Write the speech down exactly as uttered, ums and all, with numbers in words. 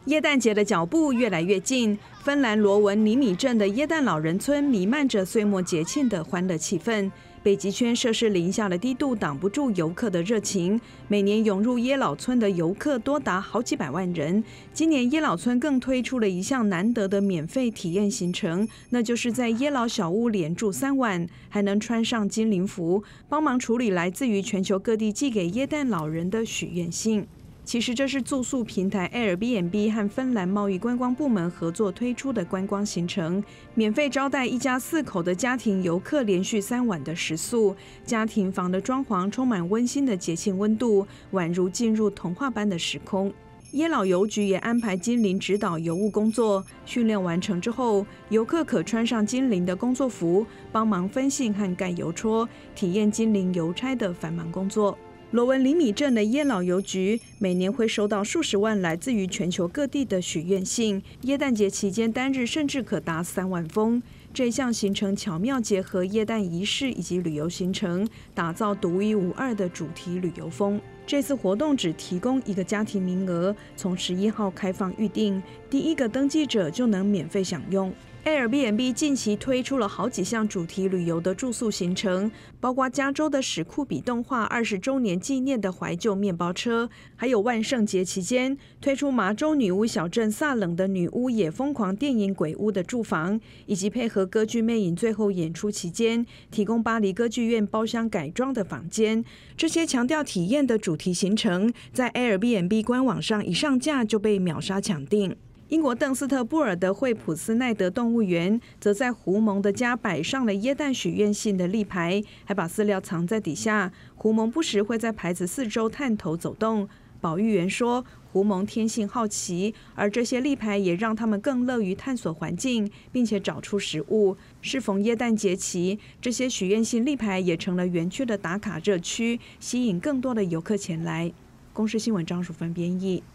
耶诞节的脚步越来越近，芬兰罗文尼米镇的耶诞老人村弥漫着岁末节庆的欢乐气氛。北极圈摄氏零下的低度挡不住游客的热情，每年涌入耶老村的游客多达好几百万人。今年耶老村更推出了一项难得的免费体验行程，那就是在耶老小屋连住三晚，还能穿上精灵服，帮忙处理来自于全球各地寄给耶诞老人的许愿信。其实这是住宿平台 Airbnb 和芬兰贸易观光部门合作推出的观光行程，免费招待一家四口的家庭游客连续三晚的食宿。家庭房的装潢充满温馨的节庆温度，宛如进入童话般的时空。耶老邮局也安排精灵指导邮务工作，训练完成之后，游客可穿上精灵的工作服，帮忙分信和盖邮戳，体验精灵邮差的繁忙工作。罗文里米镇的耶老邮局每年会收到数十万来自于全球各地的许愿信，耶诞节期间单日甚至可达三万封。这项行程巧妙结合耶诞仪式以及旅游行程，打造独一无二的主题旅游风。这次活动只提供一个家庭名额，从十一号开放预定，第一个登记者就能免费享用。Airbnb 近期推出了好几项主题旅游的住宿行程，包括加州的史库比动画二十周年纪念的怀旧面包车，还有万圣节期间推出麻州女巫小镇萨冷的女巫也疯狂电影鬼屋的住房，以及配合歌剧魅影最后演出期间提供巴黎歌剧院包厢改装的房间。这些强调体验的主题行程，在 Airbnb 官网上一上架就被秒杀抢订。英国邓斯特布尔的惠普斯奈德动物园则在胡蒙的家摆上了耶诞许愿信的立牌，还把饲料藏在底下。胡蒙不时会在牌子四周探头走动。保育员说，胡蒙天性好奇，而这些立牌也让他们更乐于探索环境，并且找出食物。适逢耶诞节期，这些许愿信立牌也成了园区的打卡热区，吸引更多的游客前来。公视新闻张淑芬编译。